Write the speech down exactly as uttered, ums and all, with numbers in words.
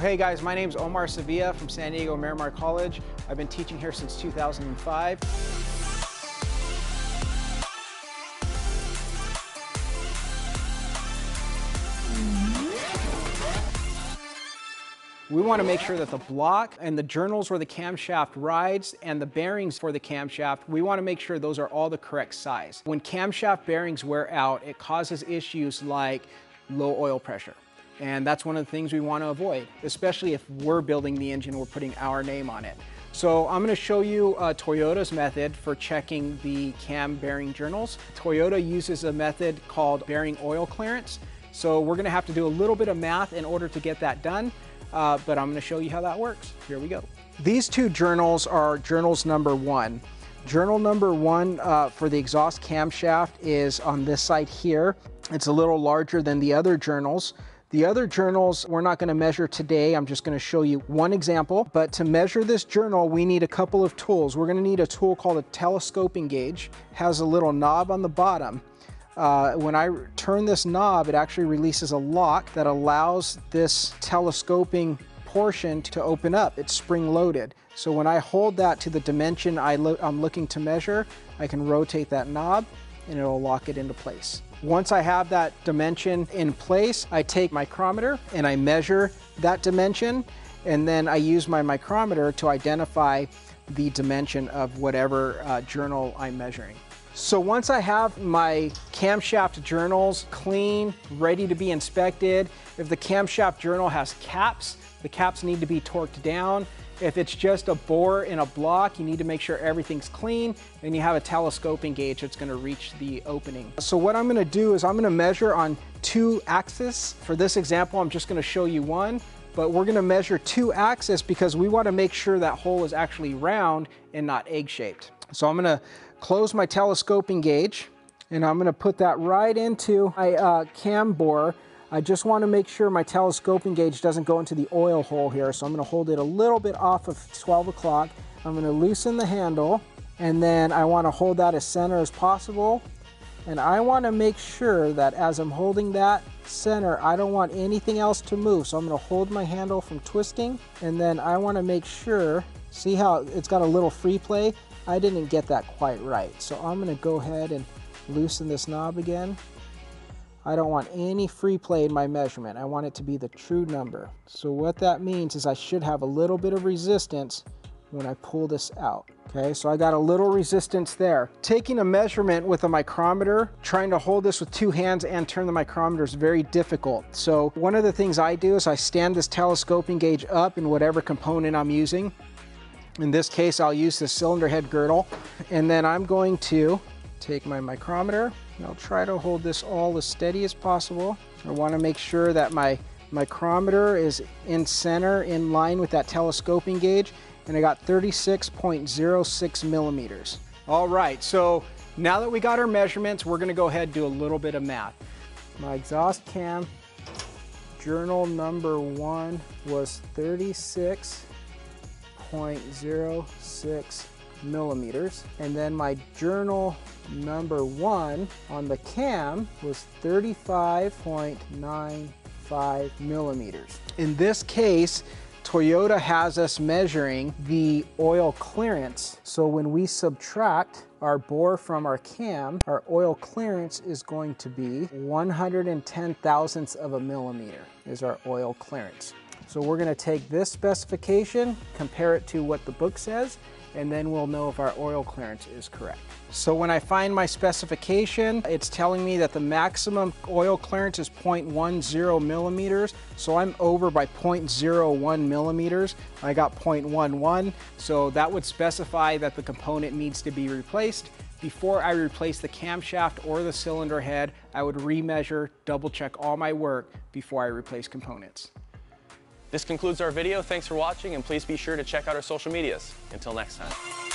Hey guys, my name's Omar Sevilla from San Diego Miramar College. I've been teaching here since two thousand five. We want to make sure that the block and the journals where the camshaft rides and the bearings for the camshaft, we want to make sure those are all the correct size. When camshaft bearings wear out, it causes issues like low oil pressure. And that's one of the things we want to avoid, especially if we're building the engine, we're putting our name on it. So I'm going to show you uh, Toyota's method for checking the cam bearing journals. Toyota uses a method called bearing oil clearance. So we're going to have to do a little bit of math in order to get that done. Uh, but I'm going to show you how that works. Here we go. These two journals are journals number one. Journal number one uh, for the exhaust camshaft is on this side here. It's a little larger than the other journals. The other journals we're not going to measure today. I'm just going to show you one example. But to measure this journal, we need a couple of tools. We're going to need a tool called a telescoping gauge. It has a little knob on the bottom. Uh, when I turn this knob, it actually releases a lock that allows this telescoping portion to open up. It's spring-loaded. So when I hold that to the dimension I lo I'm looking to measure, I can rotate that knob and it'll lock it into place. Once I have that dimension in place, I take my micrometer and I measure that dimension, and then I use my micrometer to identify the dimension of whatever uh, journal I'm measuring. So once I have my camshaft journals clean, ready to be inspected, if the camshaft journal has caps, the caps need to be torqued down. If it's just a bore in a block, you need to make sure everything's clean, and you have a telescoping gauge that's going to reach the opening. So what I'm going to do is I'm going to measure on two axes. For this example, I'm just going to show you one, but we're going to measure two axes because we want to make sure that hole is actually round and not egg-shaped. So I'm going to close my telescoping gauge, and I'm going to put that right into my uh, cam bore. I just want to make sure my telescoping gauge doesn't go into the oil hole here, so I'm going to hold it a little bit off of twelve o'clock. I'm going to loosen the handle, and then I want to hold that as center as possible. And I want to make sure that as I'm holding that center, I don't want anything else to move. So I'm going to hold my handle from twisting, and then I want to make sure, see how it's got a little free play? I didn't get that quite right. So I'm going to go ahead and loosen this knob again. I don't want any free play in my measurement. I want it to be the true number. So what that means is I should have a little bit of resistance when I pull this out. Okay, so I got a little resistance there. Taking a measurement with a micrometer, trying to hold this with two hands and turn the micrometer is very difficult. So one of the things I do is I stand this telescoping gauge up in whatever component I'm using. In this case, I'll use the cylinder head girdle, and then I'm going to take my micrometer, and I'll try to hold this all as steady as possible. I want to make sure that my micrometer is in center, in line with that telescoping gauge, and I got thirty-six point zero six millimeters. All right, so now that we got our measurements, we're going to go ahead and do a little bit of math. My exhaust cam journal number one was thirty-six point zero six millimeters, and then my journal number one on the cam was thirty-five point nine five millimeters. In this case, Toyota has us measuring the oil clearance. So when we subtract our bore from our cam, our oil clearance is going to be one hundred ten thousandths of a millimeter is our oil clearance. So we're going to take this specification, compare it to what the book says, and then we'll know if our oil clearance is correct. So when I find my specification, it's telling me that the maximum oil clearance is zero point one zero millimeters, so I'm over by zero point zero one millimeters. I got zero point one one, so that would specify that the component needs to be replaced. Before I replace the camshaft or the cylinder head, I would remeasure, double check all my work before I replace components. This concludes our video. Thanks for watching, and please be sure to check out our social medias. Until next time.